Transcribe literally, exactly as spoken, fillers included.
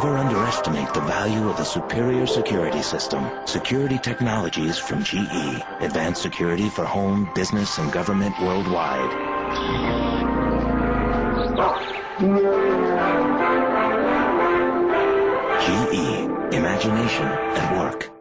never underestimate the value of a superior security system. Security technologies from G E. Advanced security for home, business, and government worldwide. G E. Imagination at work.